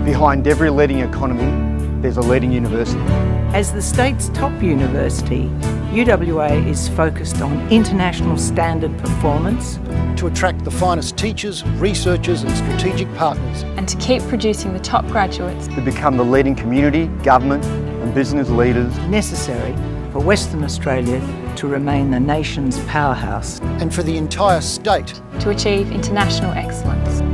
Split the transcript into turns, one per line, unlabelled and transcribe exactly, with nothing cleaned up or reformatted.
Behind every leading economy, there's a leading university.
As the state's top university, U W A is focused on international standard performance,
to attract the finest teachers, researchers and strategic partners,
and to keep producing the top graduates
to become the leading community, government and business leaders
necessary for Western Australia to remain the nation's powerhouse,
and for the entire state
to achieve international excellence.